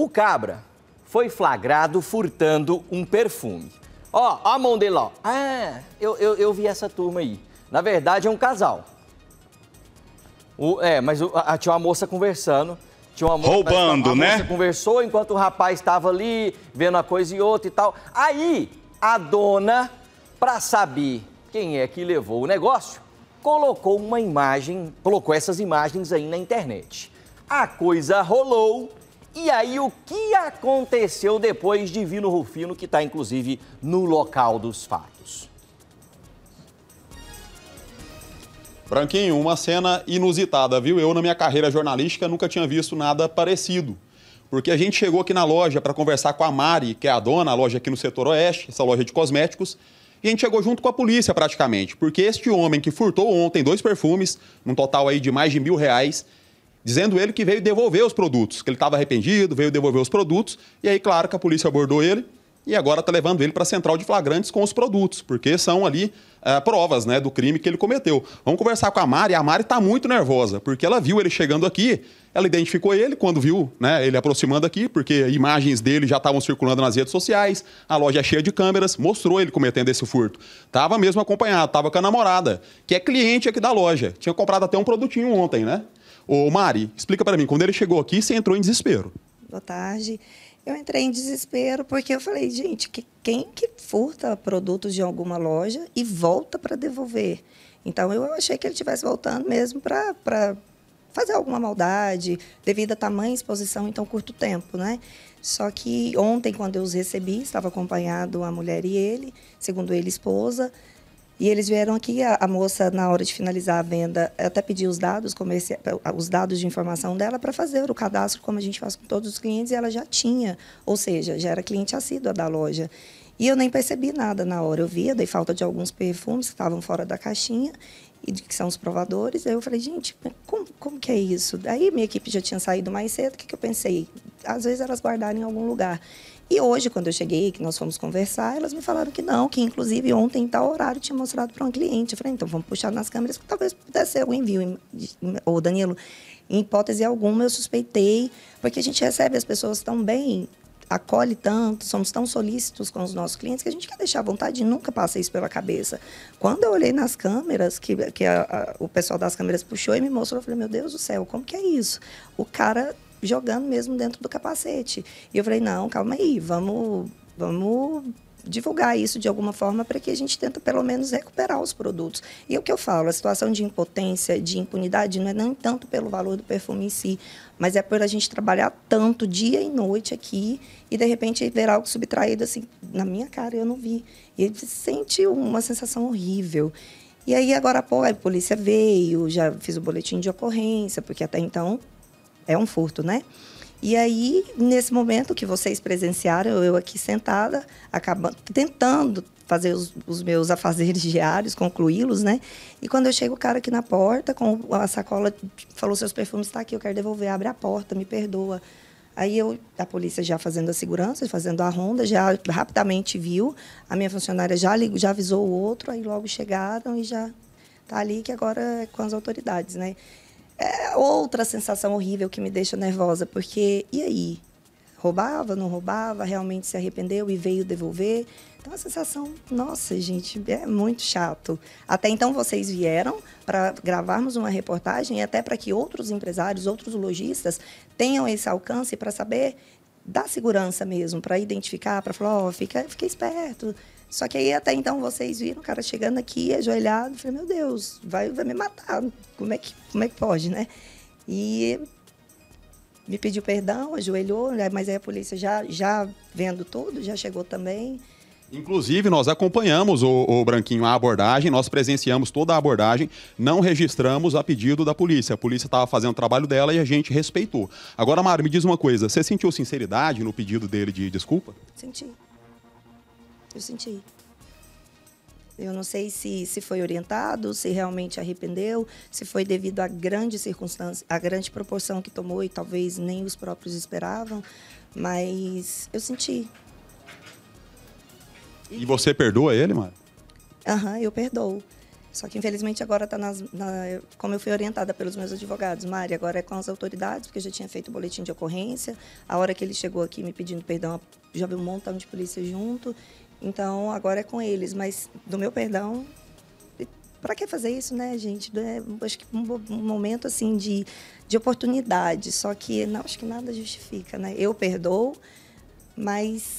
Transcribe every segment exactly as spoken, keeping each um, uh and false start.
O cabra foi flagrado furtando um perfume. Ó, ó a mão dele, ó. Ah, eu, eu, eu vi essa turma aí. Na verdade, é um casal. O, é, mas o, a, tinha uma moça conversando. Tinha uma moça, Roubando, a, a né? moça conversou enquanto o rapaz estava ali, vendo uma coisa e outra e tal. Aí, a dona, para saber quem é que levou o negócio, colocou uma imagem, colocou essas imagens aí na internet. A coisa rolou. E aí, o que aconteceu depois de Divino Rufino, que está, inclusive, no local dos fatos? Branquinho, uma cena inusitada, viu? Eu, na minha carreira jornalística, nunca tinha visto nada parecido. Porque a gente chegou aqui na loja para conversar com a Mari, que é a dona, a loja aqui no setor oeste, essa loja de cosméticos, e a gente chegou junto com a polícia, praticamente. Porque este homem que furtou ontem dois perfumes, num total aí de mais de mil reais, dizendo ele que veio devolver os produtos, que ele estava arrependido, veio devolver os produtos, e aí, claro, que a polícia abordou ele e agora está levando ele para a central de flagrantes com os produtos, porque são ali uh, provas, né, do crime que ele cometeu. Vamos conversar com a Mari. A Mari está muito nervosa, porque ela viu ele chegando aqui, ela identificou ele quando viu, né, ele aproximando aqui, porque imagens dele já estavam circulando nas redes sociais, a loja é cheia de câmeras, mostrou ele cometendo esse furto. Estava mesmo acompanhado, estava com a namorada, que é cliente aqui da loja. Tinha comprado até um produtinho ontem, né? Ô, Mari, explica para mim, quando ele chegou aqui, você entrou em desespero. Boa tarde. Eu entrei em desespero porque eu falei, gente, que, quem que furta produtos de alguma loja e volta para devolver? Então, eu achei que ele estivesse voltando mesmo para fazer alguma maldade, devido a tamanha exposição em tão curto tempo, né? Só que ontem, quando eu os recebi, estava acompanhado a mulher e ele, segundo ele, esposa. E eles vieram aqui, a, a moça, na hora de finalizar a venda, até pediu os dados, comerci... os dados de informação dela para fazer o cadastro, como a gente faz com todos os clientes, e ela já tinha, ou seja, já era cliente assídua da loja. E eu nem percebi nada na hora. Eu via, dei falta de alguns perfumes que estavam fora da caixinha, e que são os provadores. Aí eu falei, gente, como, como que é isso? Aí minha equipe já tinha saído mais cedo, o que, que eu pensei? Às vezes elas guardaram em algum lugar. E hoje, quando eu cheguei, que nós fomos conversar, elas me falaram que não, que inclusive ontem, em tal horário, tinha mostrado para um cliente. Eu falei, então vamos puxar nas câmeras, que talvez pudesse ser o envio. Ô, Danilo, em hipótese alguma, eu suspeitei, porque a gente recebe as pessoas tão bem, acolhe tanto, somos tão solícitos com os nossos clientes, que a gente quer deixar à vontade e nunca passa isso pela cabeça. Quando eu olhei nas câmeras, que, que a, a, o pessoal das câmeras puxou e me mostrou, eu falei, meu Deus do céu, como que é isso? O cara jogando mesmo dentro do capacete. E eu falei, não, calma aí, vamos, vamos divulgar isso de alguma forma para que a gente tente, pelo menos, recuperar os produtos. E é o que eu falo, a situação de impotência, de impunidade, não é nem tanto pelo valor do perfume em si, mas é por a gente trabalhar tanto dia e noite aqui e, de repente, ver algo subtraído assim, na minha cara, eu não vi. E ele sente uma sensação horrível. E aí, agora, pô, a polícia veio, já fiz o boletim de ocorrência, porque até então é um furto, né? E aí, nesse momento que vocês presenciaram, eu aqui sentada, acabando, tentando fazer os, os meus afazeres diários, concluí-los, né? E quando eu chego, o cara aqui na porta, com a sacola, falou, seus perfumes estão aqui, eu quero devolver, abre a porta, me perdoa. Aí eu, a polícia já fazendo a segurança, fazendo a ronda, já rapidamente viu, a minha funcionária já, ligou, já avisou o outro, aí logo chegaram e já está ali, que agora é com as autoridades, né? É outra sensação horrível que me deixa nervosa, porque, e aí? Roubava, não roubava, realmente se arrependeu e veio devolver? Então, a sensação, nossa, gente, é muito chato. Até então, vocês vieram para gravarmos uma reportagem e até para que outros empresários, outros lojistas tenham esse alcance para saber da segurança mesmo, para identificar, para falar, ó, oh, fica, fica esperto. Só que aí, até então, vocês viram o cara chegando aqui, ajoelhado. Eu falei, meu Deus, vai, vai me matar. Como é, que, como é que pode, né? E me pediu perdão, ajoelhou, mas aí a polícia já, já vendo tudo, já chegou também. Inclusive, nós acompanhamos, o, o Branquinho, a abordagem, nós presenciamos toda a abordagem, não registramos a pedido da polícia. A polícia estava fazendo o trabalho dela e a gente respeitou. Agora, Mari, me diz uma coisa, você sentiu sinceridade no pedido dele de desculpa? Senti. Eu senti. Eu não sei se, se foi orientado, se realmente arrependeu, se foi devido à grande circunstância, à grande proporção que tomou e talvez nem os próprios esperavam, mas eu senti. E você perdoa ele, Mari? Aham, eu perdoo. Só que, infelizmente, agora está nas... Na, como eu fui orientada pelos meus advogados, Mari, agora é com as autoridades, porque eu já tinha feito o boletim de ocorrência. A hora que ele chegou aqui me pedindo perdão, já veio um montão de polícia junto. Então, agora é com eles. Mas, do meu perdão, para que fazer isso, né, gente? É, acho que um, um momento, assim, de, de oportunidade. Só que, não, acho que nada justifica, né? Eu perdoo, mas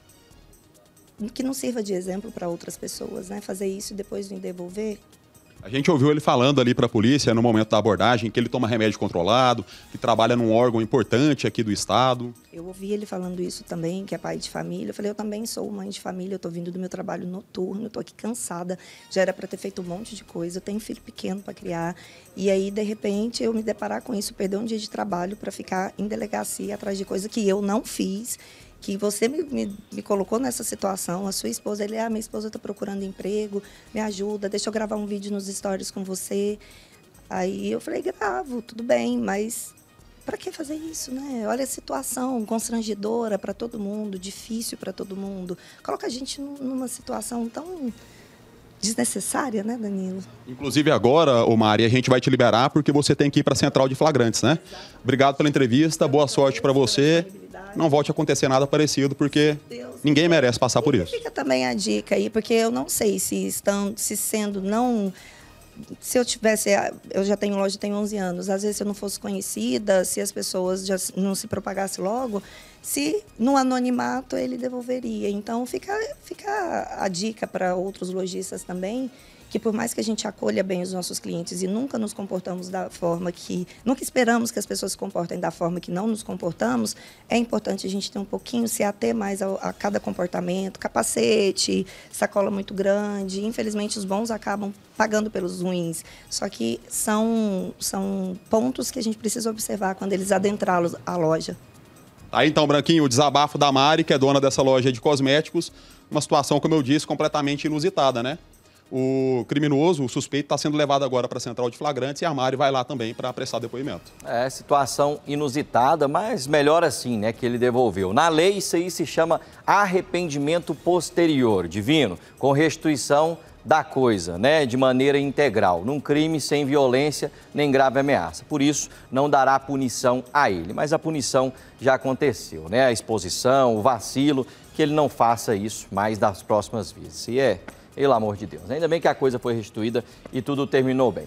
que não sirva de exemplo para outras pessoas, né? Fazer isso e depois me devolver. A gente ouviu ele falando ali para a polícia, no momento da abordagem, que ele toma remédio controlado, que trabalha num órgão importante aqui do estado. Eu ouvi ele falando isso também, que é pai de família. Eu falei, eu também sou mãe de família, eu estou vindo do meu trabalho noturno, eu estou aqui cansada, já era para ter feito um monte de coisa, eu tenho um filho pequeno para criar. E aí, de repente, eu me deparar com isso, perder um dia de trabalho para ficar em delegacia atrás de coisa que eu não fiz, que você me, me, me colocou nessa situação, a sua esposa, ele, ah, minha esposa está procurando emprego, me ajuda, deixa eu gravar um vídeo nos stories com você. Aí eu falei, gravo, tudo bem, mas para que fazer isso, né? Olha a situação constrangedora para todo mundo, difícil para todo mundo. Coloca a gente numa situação tão desnecessária, né, Danilo? Inclusive agora, ô Mari, a gente vai te liberar porque você tem que ir para a central de flagrantes, né? Obrigado pela entrevista, boa sorte para você. Não volte a acontecer nada parecido, porque ninguém merece passar por isso. Fica também a dica aí, porque eu não sei se estão, se sendo não... Se eu tivesse, eu já tenho loja, tenho onze anos, às vezes se eu não fosse conhecida, se as pessoas já não se propagassem logo, se no anonimato ele devolveria. Então fica, fica a dica para outros lojistas também, que por mais que a gente acolha bem os nossos clientes e nunca nos comportamos da forma que... Nunca esperamos que as pessoas se comportem da forma que não nos comportamos, é importante a gente ter um pouquinho, se ater mais a, a cada comportamento, capacete, sacola muito grande. Infelizmente, os bons acabam pagando pelos ruins. Só que são, são pontos que a gente precisa observar quando eles adentrá-los à loja. Aí então, Branquinho, o desabafo da Mari, que é dona dessa loja de cosméticos, uma situação, como eu disse, completamente inusitada, né? O criminoso, o suspeito, está sendo levado agora para a central de flagrantes e a Mari vai lá também para prestar depoimento. É, situação inusitada, mas melhor assim, né, que ele devolveu. Na lei, isso aí se chama arrependimento posterior, Divino, com restituição da coisa, né, de maneira integral, num crime sem violência nem grave ameaça. Por isso, não dará punição a ele, mas a punição já aconteceu, né, a exposição, o vacilo, que ele não faça isso mais das próximas vezes. E é... Pelo amor de Deus. Ainda bem que a coisa foi restituída e tudo terminou bem.